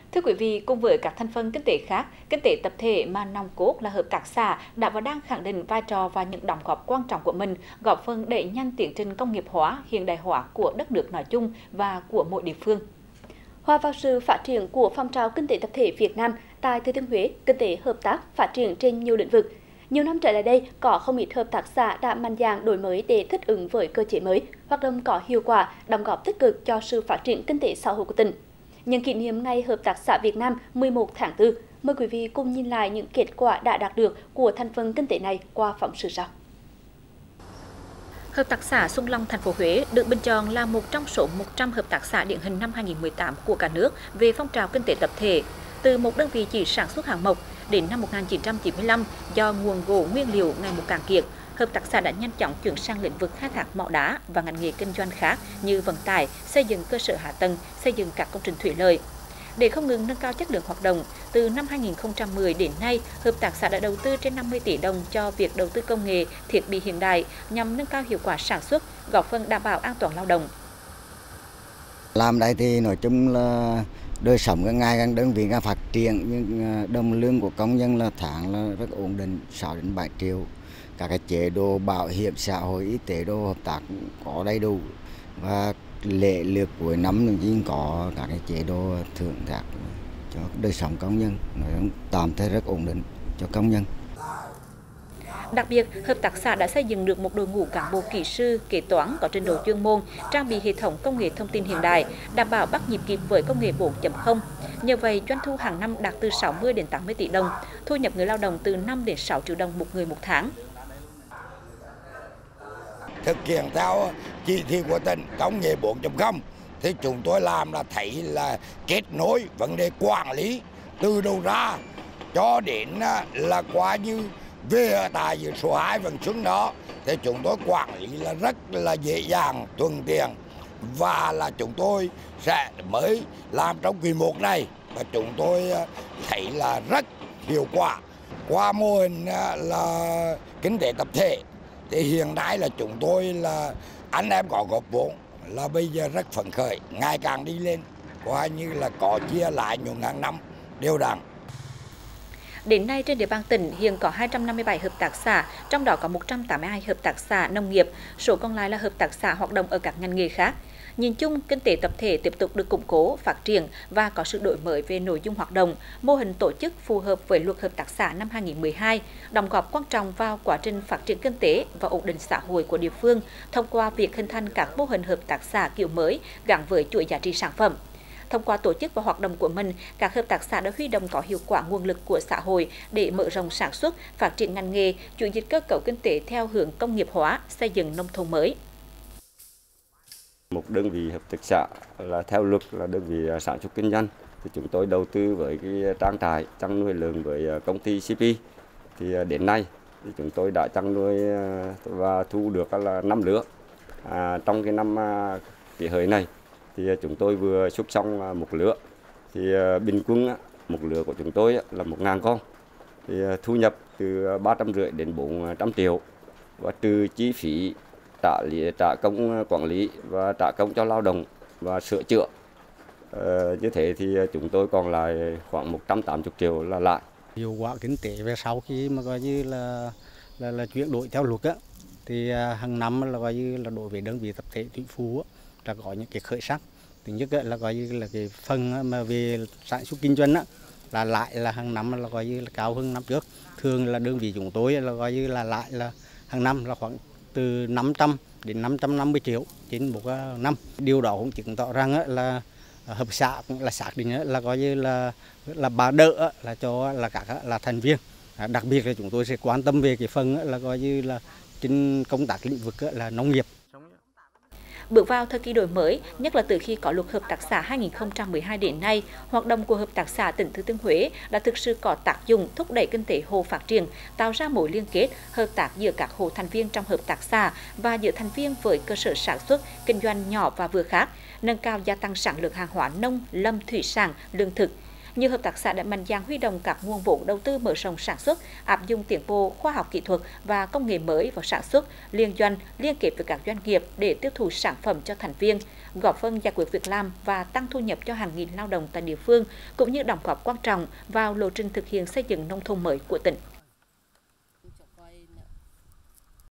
Thưa quý vị, cùng với các thành phần kinh tế khác, kinh tế tập thể mà nòng cốt là hợp tác xã đã và đang khẳng định vai trò và những đóng góp quan trọng của mình, góp phần đẩy nhanh tiến trình công nghiệp hóa, hiện đại hóa của đất nước nói chung và của mỗi địa phương. Hòa vào sự phát triển của phong trào kinh tế tập thể Việt Nam, tại Thừa Thiên Huế, kinh tế hợp tác phát triển trên nhiều lĩnh vực. Nhiều năm trở lại đây, có không ít hợp tác xã đã mạnh dạn đổi mới để thích ứng với cơ chế mới, hoạt động có hiệu quả, đóng góp tích cực cho sự phát triển kinh tế xã hội của tỉnh. Nhân kỷ niệm Ngày Hợp tác xã Việt Nam 11 tháng 4, mời quý vị cùng nhìn lại những kết quả đã đạt được của thành phần kinh tế này qua phóng sự sau. Hợp tác xã Xuân Long thành phố Huế được bình chọn là một trong số 100 hợp tác xã điển hình năm 2018 của cả nước về phong trào kinh tế tập thể. Từ một đơn vị chỉ sản xuất hàng mộc đến năm 1995, do nguồn gỗ nguyên liệu ngày một cạn kiệt, hợp tác xã đã nhanh chóng chuyển sang lĩnh vực khai thác mỏ đá và ngành nghề kinh doanh khác như vận tải, xây dựng cơ sở hạ tầng, xây dựng các công trình thủy lợi. Để không ngừng nâng cao chất lượng hoạt động, từ năm 2010 đến nay, hợp tác xã đã đầu tư trên 50 tỷ đồng cho việc đầu tư công nghệ, thiết bị hiện đại nhằm nâng cao hiệu quả sản xuất, góp phần đảm bảo an toàn lao động. Làm đây thì nói chung là đời sống ngày càng đơn vị càng phát triển, nhưng đồng lương của công nhân là tháng là rất ổn định, 6 đến 7 triệu. Các cái chế độ bảo hiểm xã hội, y tế đồ hợp tác có đầy đủ, và lễ lượt cuối năm cũng có các cái chế độ thưởng thác cho đời sống công nhân, tạm thời rất ổn định cho công nhân. Đặc biệt, hợp tác xã đã xây dựng được một đội ngũ cán bộ kỹ sư, kế toán có trình độ chuyên môn, trang bị hệ thống công nghệ thông tin hiện đại, đảm bảo bắt nhịp kịp với công nghệ 4.0. Nhờ vậy, doanh thu hàng năm đạt từ 60 đến 80 tỷ đồng, thu nhập người lao động từ 5 đến 6 triệu đồng một người một tháng. Thực hiện theo chỉ thị của tỉnh công nghệ 4.0 thì chúng tôi làm là thấy là kết nối vấn đề quản lý từ đầu ra cho đến là qua như về tại số 2 Vân Xuân đó thì chúng tôi quản lý là rất là dễ dàng, thuận tiện, và là chúng tôi sẽ mới làm trong kỳ 1 này và chúng tôi thấy là rất hiệu quả. Qua mô hình là kinh tế tập thể thì hiện nay là chúng tôi là anh em có góp vốn là bây giờ rất phấn khởi, ngày càng đi lên, coi như là có chia lại những hàng năm đều đặn. Đến nay trên địa bàn tỉnh hiện có 257 hợp tác xã, trong đó có 182 hợp tác xã nông nghiệp, số còn lại là hợp tác xã hoạt động ở các ngành nghề khác. Nhìn chung, kinh tế tập thể tiếp tục được củng cố, phát triển và có sự đổi mới về nội dung hoạt động, mô hình tổ chức phù hợp với Luật Hợp tác xã năm 2012, đóng góp quan trọng vào quá trình phát triển kinh tế và ổn định xã hội của địa phương thông qua việc hình thành các mô hình hợp tác xã kiểu mới gắn với chuỗi giá trị sản phẩm. Thông qua tổ chức và hoạt động của mình, các hợp tác xã đã huy động có hiệu quả nguồn lực của xã hội để mở rộng sản xuất, phát triển ngành nghề, chuyển dịch cơ cấu kinh tế theo hướng công nghiệp hóa, xây dựng nông thôn mới. Một đơn vị hợp tác xã là theo luật là đơn vị sản xuất kinh doanh, thì chúng tôi đầu tư với cái trang trại chăn nuôi lợn với công ty CP. Thì đến nay thì chúng tôi đã chăn nuôi và thu được là 5 lứa. Trong cái năm kỷ hợi này thì chúng tôi vừa xuất xong 1 lứa. Thì bình quân một lứa của chúng tôi là 1.000 con. Thì thu nhập từ 350 đến 400 triệu, và trừ chi phí trả công quản lý và trả công cho lao động và sửa chữa. Như thế thì chúng tôi còn lại khoảng 180 triệu là lãi. Hiệu quả kinh tế về sau khi mà coi như là chuyển đổi theo luật á, thì hàng năm là coi như là đối với đơn vị tập thể Thủy Phú á, là có những cái khởi sắc. Thứ nhất là coi như là cái phần mà về sản xuất kinh doanh á, là lãi là hàng năm là coi như là cao hơn năm trước. Thường là đơn vị chúng tôi là coi như là lãi là hàng năm là khoảng từ 500 đến 550 triệu trên một năm. Điều đó cũng chứng tỏ rằng là hợp xã cũng là xác định là coi như là bà đỡ là cho là các là thành viên. Đặc biệt là chúng tôi sẽ quan tâm về cái phần là coi như là trên công tác lĩnh vực là nông nghiệp. Bước vào thời kỳ đổi mới, nhất là từ khi có Luật Hợp tác xã 2012 đến nay, hoạt động của Hợp tác xã tỉnh Thừa Thiên Huế đã thực sự có tác dụng thúc đẩy kinh tế hộ phát triển, tạo ra mối liên kết, hợp tác giữa các hộ thành viên trong hợp tác xã và giữa thành viên với cơ sở sản xuất, kinh doanh nhỏ và vừa khác, nâng cao gia tăng sản lượng hàng hóa nông, lâm, thủy sản, lương thực. Nhiều hợp tác xã đã mạnh dạn huy động các nguồn vốn đầu tư mở rộng sản xuất, áp dụng tiến bộ khoa học kỹ thuật và công nghệ mới vào sản xuất, liên doanh, liên kết với các doanh nghiệp để tiêu thụ sản phẩm cho thành viên, góp phần giải quyết việc làm và tăng thu nhập cho hàng nghìn lao động tại địa phương, cũng như đóng góp quan trọng vào lộ trình thực hiện xây dựng nông thôn mới của tỉnh.